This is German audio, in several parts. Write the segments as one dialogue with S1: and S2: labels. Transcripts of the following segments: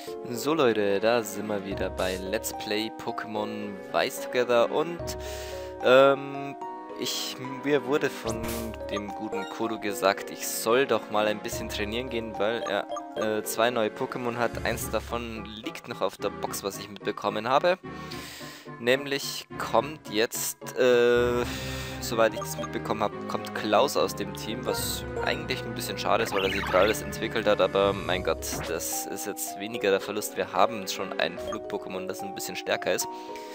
S1: So Leute, da sind wir wieder bei Let's Play Pokémon Weiß Together und mir wurde von dem guten Kodo gesagt, ich soll doch mal ein bisschen trainieren gehen, weil er zwei neue Pokémon hat. Eins davon liegt noch auf der Box, was ich mitbekommen habe. Nämlich kommt jetzt, soweit ich das mitbekommen habe, kommt Klaus aus dem Team, was eigentlich ein bisschen schade ist, weil er sich gerade alles entwickelt hat, aber mein Gott, das ist jetzt weniger der Verlust. Wir haben schon ein Flug-Pokémon, das ein bisschen stärker ist.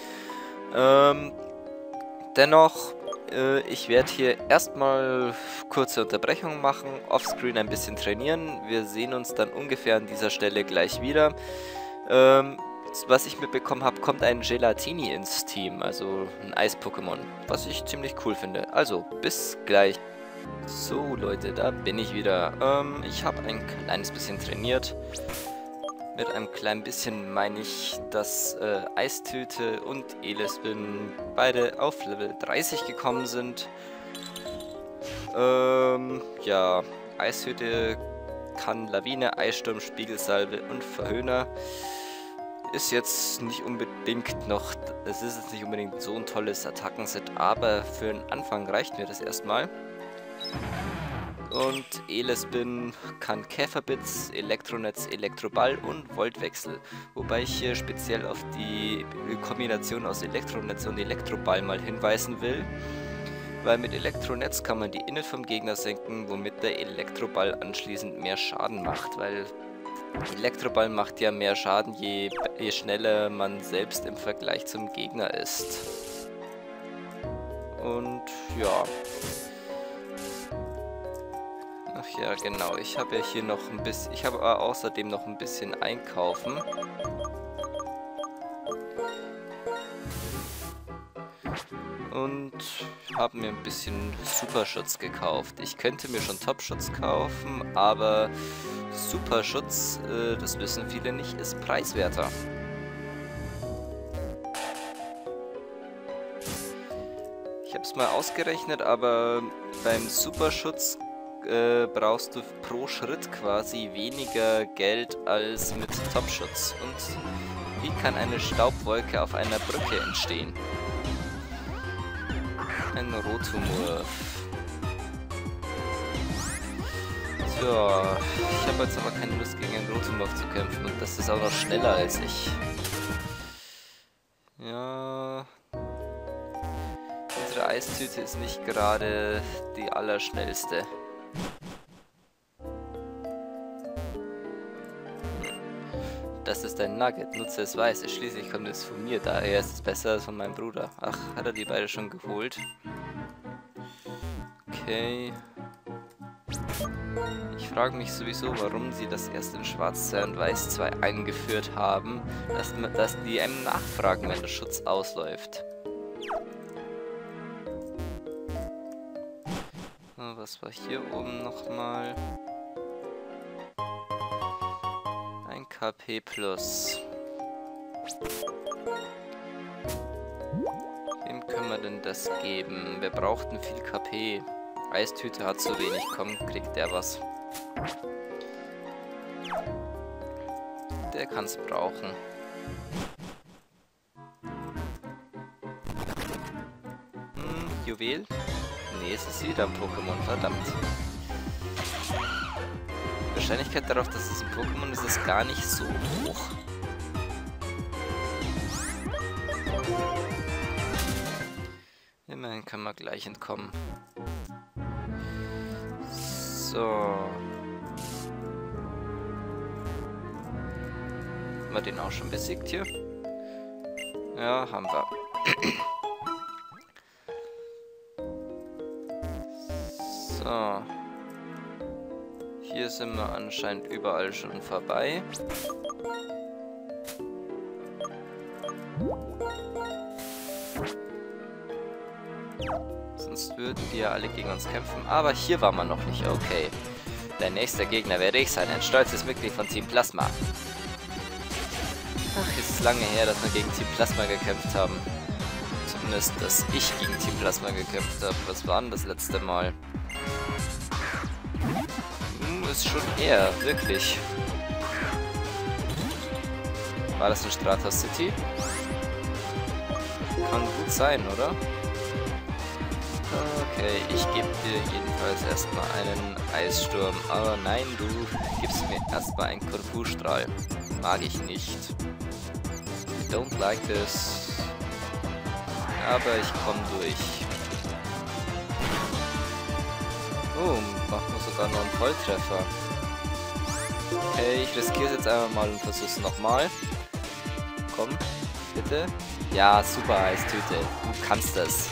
S1: Dennoch, ich werde hier erstmal kurze Unterbrechungen machen, offscreen ein bisschen trainieren. Wir sehen uns dann ungefähr an dieser Stelle gleich wieder. Was ich mitbekommen habe, kommt ein Gelatini ins Team, also ein Eis-Pokémon, was ich ziemlich cool finde. Also, bis gleich. So Leute, da bin ich wieder. Ich habe ein kleines bisschen trainiert. Mit einem kleinen bisschen meine ich, dass Eistüte und Elespin beide auf Level 30 gekommen sind. Ja, Eistüte kann Lawine, Eissturm, Spiegelsalve und Verhöhner. Ist jetzt nicht unbedingt noch, es ist jetzt nicht unbedingt so ein tolles Attackenset, aber für den Anfang reicht mir das erstmal. Und Elespin kann Käferblitz, Elektronetz, Elektroball und Voltwechsel. Wobei ich hier speziell auf die Kombination aus Elektronetz und Elektroball mal hinweisen will. Weil mit Elektronetz kann man die Init vom Gegner senken, womit der Elektroball anschließend mehr Schaden macht. Weil Elektroball macht ja mehr Schaden, je schneller man selbst im Vergleich zum Gegner ist. Und ja. Ach ja, genau. Ich habe ja hier noch ein bisschen. Ich habe außerdem noch ein bisschen einkaufen. Und habe mir ein bisschen Superschutz gekauft. Ich könnte mir schon Topschutz kaufen, aber Superschutz, das wissen viele nicht, ist preiswerter. Ich habe es mal ausgerechnet, aber beim Superschutz brauchst du pro Schritt quasi weniger Geld als mit Topschutz. Und wie kann eine Staubwolke auf einer Brücke entstehen? Ein Rotomorph. Tja, ich habe jetzt aber keine Lust gegen einen Rotomorph zu kämpfen und das ist auch noch schneller als ich. Ja. Unsere Eistüte ist nicht gerade die allerschnellste. Das ist ein Nugget, nutze es weiß. Schließlich kommt es von mir, daher ist es besser als von meinem Bruder. Ach, hat er die beide schon geholt? Okay. Ich frage mich sowieso, warum sie das erst in Schwarz 2 und Weiß 2 eingeführt haben, dass die einem nachfragen, wenn der Schutz ausläuft. So, was war hier oben nochmal? KP plus. Wem können wir denn das geben? Wir brauchten viel KP. Eistüte hat zu wenig. Komm, kriegt der was. Der kann's brauchen. Juwel? Nee, es ist wieder ein Pokémon, verdammt. Die Wahrscheinlichkeit darauf, dass es ein Pokémon ist, ist gar nicht so hoch. Immerhin können wir gleich entkommen. So. Haben wir den auch schon besiegt hier? Ja, haben wir. So. Hier sind wir anscheinend überall schon vorbei. Sonst würden die ja alle gegen uns kämpfen. Aber hier waren wir noch nicht. Okay. Der nächste Gegner werde ich sein. Ein stolzes Mitglied von Team Plasma. Ach, ist lange her, dass wir gegen Team Plasma gekämpft haben. Zumindest, dass ich gegen Team Plasma gekämpft habe. Was war denn das letzte Mal? Ist schon eher, wirklich. War das in Stratos City? Kann gut sein, oder? Okay, ich gebe dir jedenfalls erstmal einen Eissturm. Aber nein, du gibst mir erstmal einen Kung-Fu-Strahl. Mag ich nicht. I don't like this. Aber ich komme durch. Oh, macht mir sogar noch einen Volltreffer. Okay, ich riskiere es jetzt einfach mal und versuche es nochmal. Komm, bitte. Ja, super Eistüte. Du kannst das.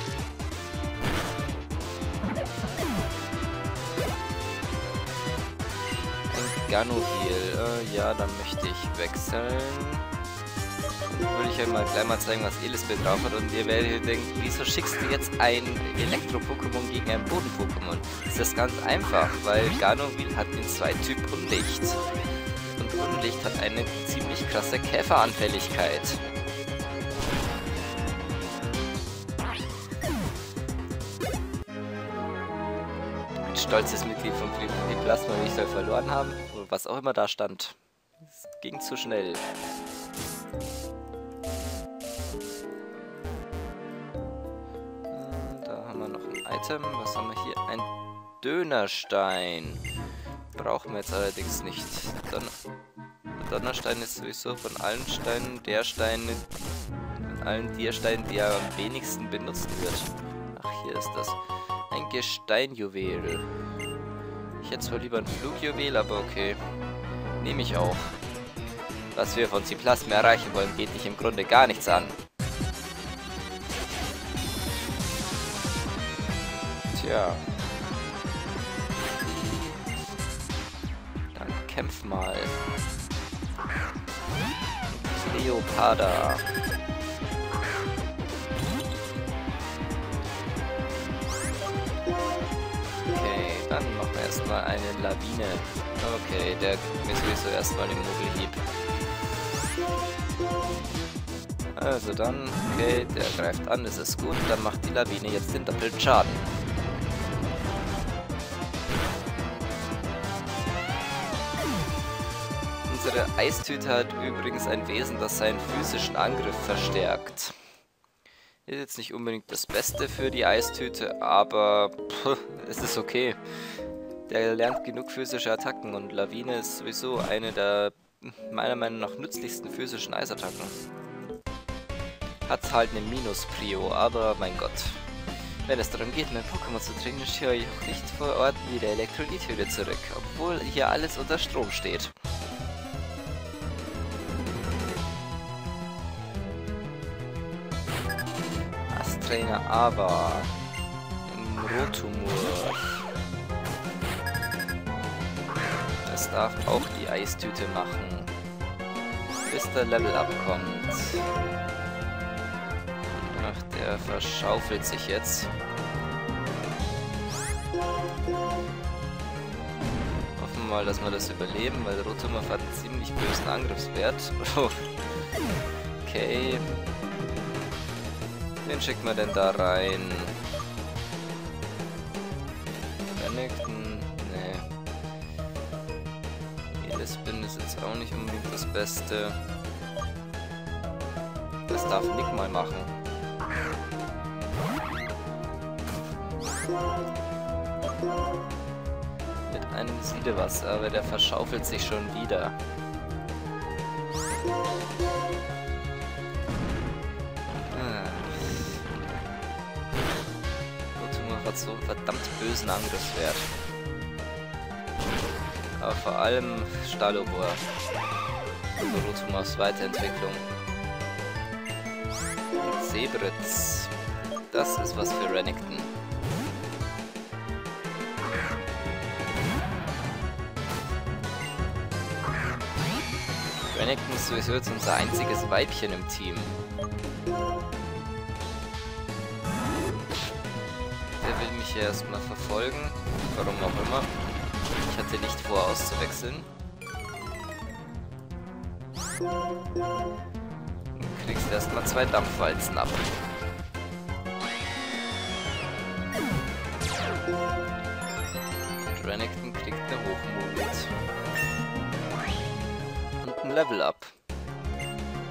S1: Ein Ganoheal. Ja, dann möchte ich wechseln. Dann würde ich euch mal gleich mal zeigen, was Elisabeth drauf hat. Und ihr werdet denken, wieso schickst du jetzt ein Elektro-Pokémon gegen ein Boden-Pokémon? Das ist ganz einfach, weil Ganoheal hat den Zweityp Unlicht. Und Unlicht hat eine ziemlich krasse Käferanfälligkeit. Ein stolzes Mitglied vom Plasma, wie ich soll verloren haben. Oder was auch immer da stand. Es ging zu schnell. Item. Was haben wir hier? Ein Dönerstein. Brauchen wir jetzt allerdings nicht. Donnerstein ist sowieso von allen Steinen der Stein, von allen Tiersteinen, der am wenigsten benutzt wird. Ach, hier ist das. Ein Gesteinjuwel. Ich hätte zwar lieber ein Flugjuwel, aber okay. Nehme ich auch. Was wir von Ciplasma erreichen wollen, geht dich im Grunde gar nichts an. Ja. Dann kämpf mal. Leoparda. Okay, dann machen wir erstmal eine Lawine. Okay, der gibt mir sowieso erstmal den Mogelhieb. Also dann, okay, der greift an, das ist gut. Dann macht die Lawine jetzt den doppelten Schaden. Unsere Eistüte hat übrigens ein Wesen, das seinen physischen Angriff verstärkt. Ist jetzt nicht unbedingt das Beste für die Eistüte, aber es ist okay. Der lernt genug physische Attacken und Lawine ist sowieso eine der meiner Meinung nach nützlichsten physischen Eisattacken. Hat halt eine Minus-Prio, aber mein Gott. Wenn es darum geht, mein Pokémon zu trainieren, schiere ich auch nicht vor Ort wieder Elektrolythöhle zurück, obwohl hier alles unter Strom steht. Trainer aber im Rotomur. Das darf auch die Eistüte machen, bis der Level abkommt. Ach, der verschaufelt sich jetzt. Hoffen wir mal, dass wir das überleben, weil Rotomur hat einen ziemlich bösen Angriffswert. Okay. Wen schickt man denn da rein? Renekton? Nee. Elisabeth ist jetzt auch nicht unbedingt das Beste. Das darf Nick mal machen. Mit einem Siedewasser, aber der verschaufelt sich schon wieder. Hat so einen verdammt bösen Angriffswert. Aber vor allem Stalobor. Also Rotomurs Weiterentwicklung. Und Sebritz. Das ist was für Renekton. Renekton ist sowieso jetzt unser einziges Weibchen im Team. Der will mich hier erstmal verfolgen. Warum auch immer. Ich hatte nicht vor, auszuwechseln. Du kriegst erstmal 2 Dampfwalzen ab. Und Renekton kriegt eine Hochmut. Und ein Level up.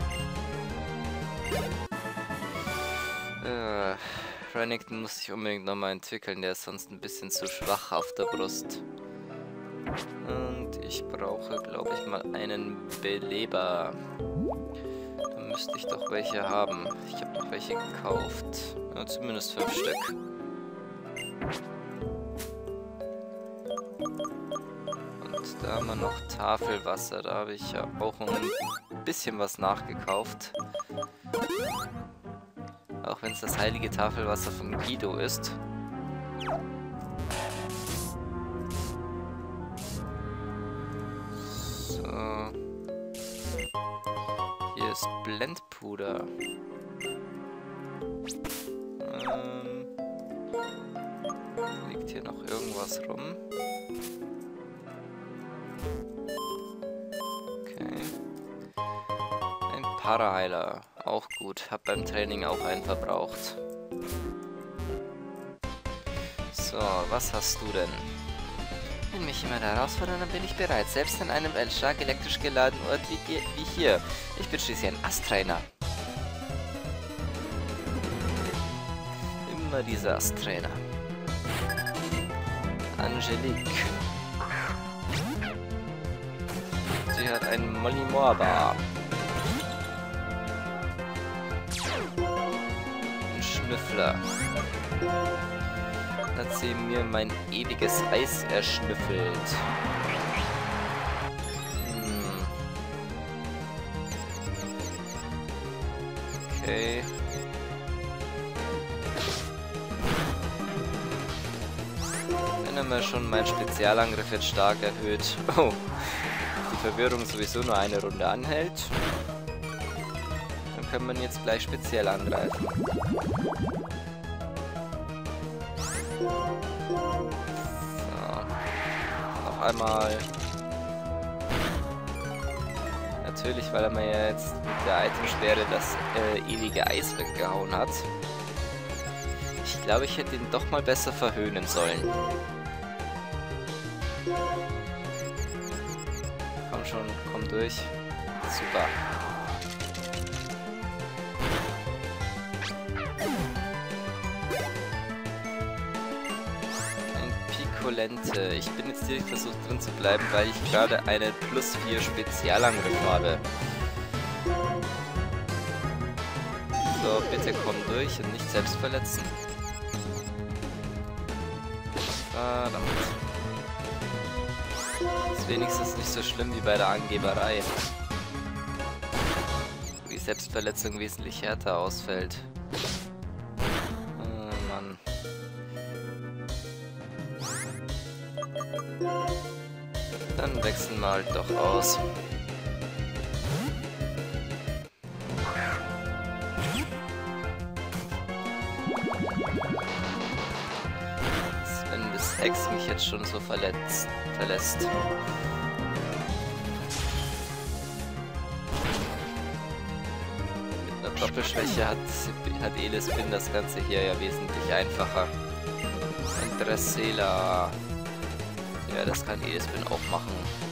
S1: Renekton muss sich unbedingt nochmal entwickeln, der ist sonst ein bisschen zu schwach auf der Brust. Und ich brauche, glaube ich, mal einen Beleber. Da müsste ich doch welche haben. Ich habe noch welche gekauft. Ja, zumindest 5 Stück. Und da haben wir noch Tafelwasser. Da habe ich ja auch ein bisschen was nachgekauft. Auch wenn es das heilige Tafelwasser von Guido ist. So. Hier ist Blendpuder. Liegt hier noch irgendwas rum? Okay. Ein Paraheiler. Auch gut. Hab beim Training auch einen verbraucht. So, was hast du denn? Wenn mich jemand herausfordert, dann bin ich bereit. Selbst an einem stark elektrisch geladenen Ort wie hier. Ich bin schließlich ein Asttrainer. Immer dieser Asttrainer. Angelique. Sie hat einen Molly Morba. Ein Schnüffler. Hat sie mir mein ewiges Eis erschnüffelt. Okay. Dann haben wir schon meinen Spezialangriff jetzt stark erhöht. Oh. Die Verwirrung sowieso nur eine Runde anhält. Dann können wir jetzt gleich speziell angreifen. So. Noch einmal. Natürlich, weil er mir ja jetzt mit der Itemsperre das ewige Eis weggehauen hat. Ich glaube, ich hätte ihn doch mal besser verhöhnen sollen. Komm schon, komm durch. Super. Pikolente. Ich bin jetzt direkt versucht drin zu bleiben, weil ich gerade einen +4 Spezialangriff habe. So, bitte komm durch und nicht selbst verletzen. Verdammt. Ist wenigstens nicht so schlimm wie bei der Angeberei. Wo die Selbstverletzung wesentlich härter ausfällt. Oh Mann. Dann wechseln wir halt doch aus. Wenn das Hex mich jetzt schon so verlässt. Mit einer Doppelschwäche hat Elisbin das Ganze hier ja wesentlich einfacher. Ein Dressela. Ja, das kann Elisbin auch machen.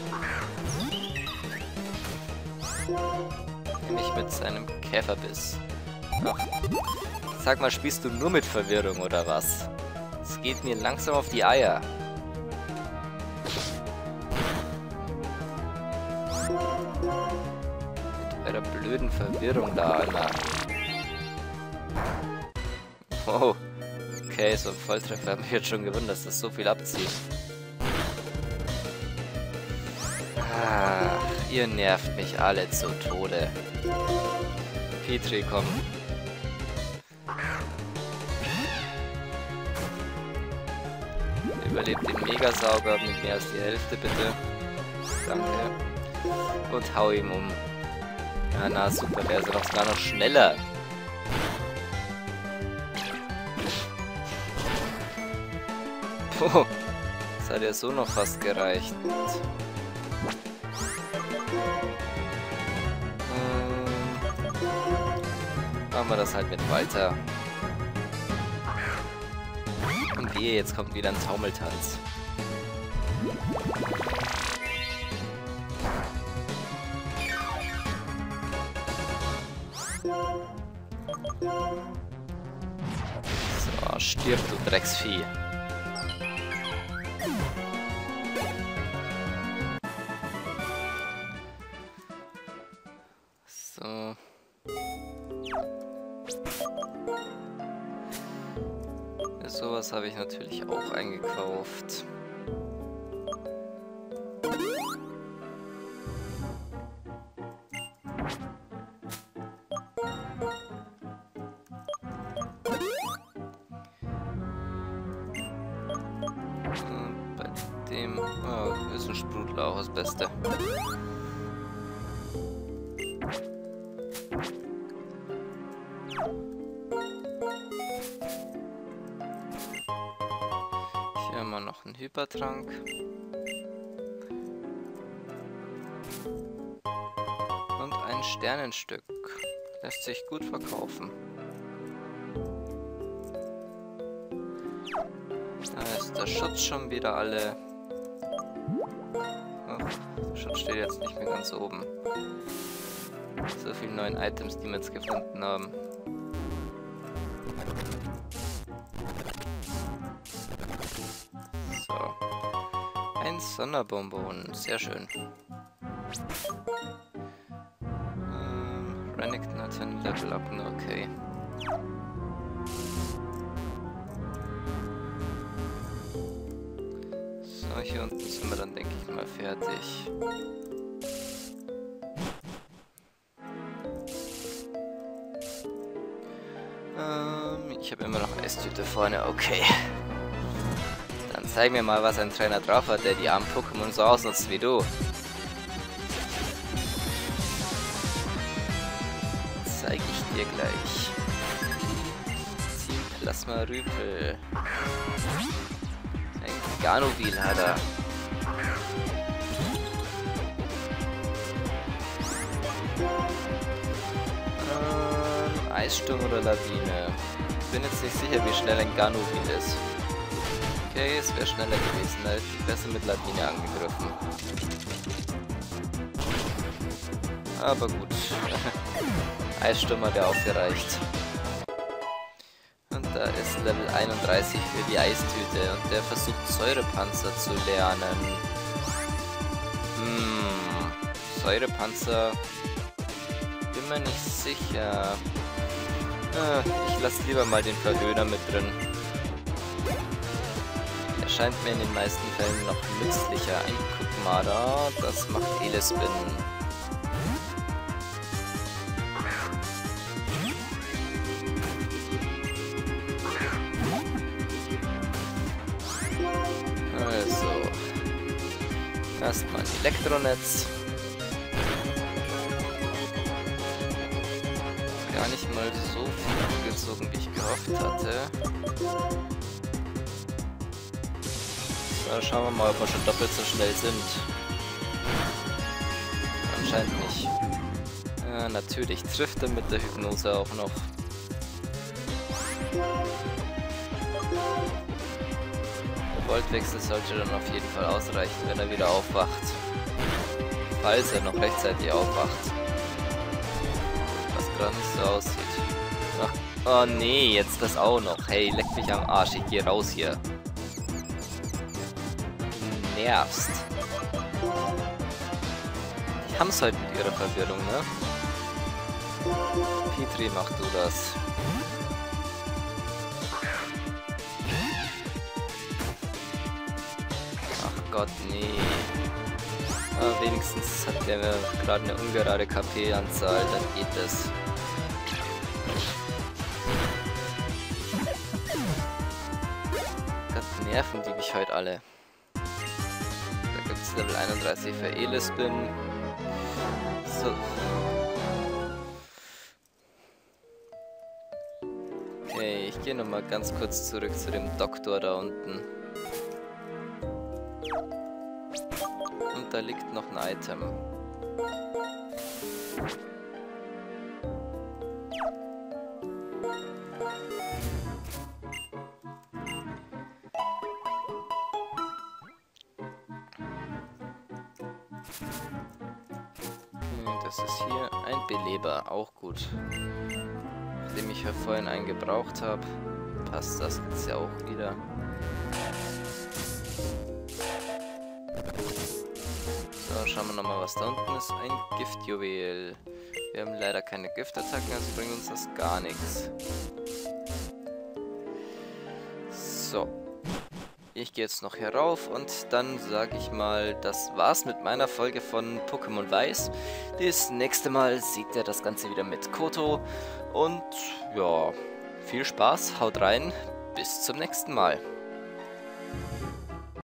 S1: Nämlich mit seinem Käferbiss. Ach. Sag mal, spielst du nur mit Verwirrung oder was? Es geht mir langsam auf die Eier. Mit eurer blöden Verwirrung da, Alter. Wow. Okay, so ein Volltreffer hat mich jetzt schon gewundert, dass das so viel abzieht. Ach, ihr nervt mich alle zu Tode. Petri, komm. Überlebt den Megasauger mit mehr als die Hälfte, bitte. Danke. Und hau ihm um. Ja, na super, der ist doch sogar noch schneller. Puh, das hat ja so noch fast gereicht. Machen wir das halt mit Walter. Und wehe, jetzt kommt wieder ein Taumeltanz. Stirb, du Drecksvieh. So. Ja, sowas habe ich natürlich auch eingekauft. Bei dem ist ein Sprudler auch das Beste. Hier haben wir noch einen Hypertrank. Und ein Sternenstück. Lässt sich gut verkaufen. Da ist der Schutz schon wieder alle. Ach, der Schutz steht jetzt nicht mehr ganz oben. So viele neuen Items, die wir jetzt gefunden haben. So. Ein Sonderbonbon. Sehr schön. Renekton hat ein Level Up, okay. So, hier unten sind wir dann, denke ich mal, fertig. Ich habe immer noch Eistüte vorne, okay. Dann zeig mir mal, was ein Trainer drauf hat, der die armen Pokémon so ausnutzt wie du. Zeig ich dir gleich. Team Plasma Rüpel. Ein Ganovil hat er. Eissturm oder Lawine. Ich bin jetzt nicht sicher, wie schnell ein Ganovil ist. Okay, es wäre schneller gewesen, da hätte ich besser mit Lawine angegriffen. Aber gut. Eissturm hat ja auch gereicht. Und da ist Level 31 für die Eistüte und der versucht Säurepanzer zu lernen. Säurepanzer. Bin mir nicht sicher. Ich lasse lieber mal den Verhöhner mit drin. Er scheint mir in den meisten Fällen noch nützlicher. Ein Kukmada, das macht Elespin. Also. Erstmal ein Elektronetz. Gar nicht mal so viel gezogen, wie ich gehofft hatte. So, schauen wir mal, ob wir schon doppelt so schnell sind. Anscheinend nicht. Natürlich trifft er mit der Hypnose auch noch. Der Voltwechsel sollte dann auf jeden Fall ausreichen, wenn er wieder aufwacht. Falls er noch rechtzeitig aufwacht. Gerade nicht so aussieht. Ach, oh nee, jetzt das auch noch. Hey, leck mich am Arsch, ich geh raus hier. Du nervst. Die haben's heute mit ihrer Verwirrung, ne? Petri, mach du das. Ach Gott, nee. Aber wenigstens hat der gerade eine ungerade KP-Anzahl, dann geht das. Gott, nerven die mich heute alle. Da gibt es Level 31 für Elespin. So. Okay, ich gehe nochmal ganz kurz zurück zu dem Doktor da unten. Und da liegt noch ein Item. Das ist hier ein Beleber, auch gut. Nachdem ich ja vorhin einen gebraucht habe. passt das jetzt ja auch wieder. So, schauen wir nochmal, was da unten ist. Ein Giftjuwel. Wir haben leider keine Giftattacken, also bringt uns das gar nichts. So. Ich gehe jetzt noch herauf und dann sage ich mal, das war's mit meiner Folge von Pokémon Weiß. Das nächste Mal seht ihr das Ganze wieder mit Koto. Und ja, viel Spaß, haut rein, bis zum nächsten Mal.